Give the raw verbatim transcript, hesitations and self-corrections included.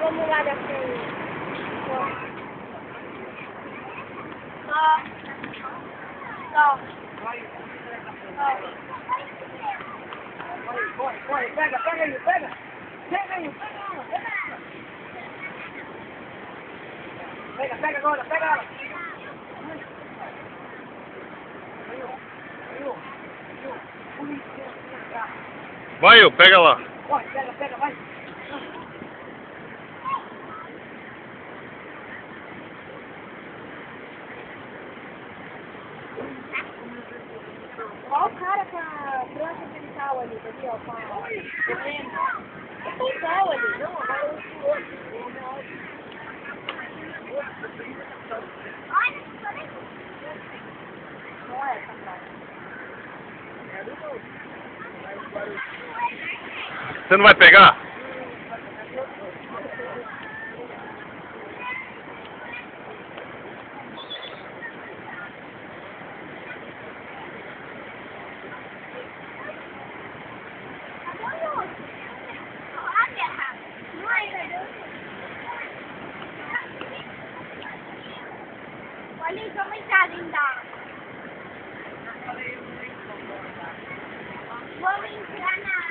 vamos lá da frente. Só. Só. Corre, corre, pega, pega aí, pega! Pega aí, pega ela, pega ela! Pega, pega agora, pega ela! Vai, eu, pega lá. Corre, pega, pega, vai! Olha o cara com a branca de metal ali, tá ali, ó, com a... É total ali. Não, agora eu sou outro. Não é essa praia. Você não vai pegar? Olha aí, vamos entrar dentro da água. Vamos entrar na água.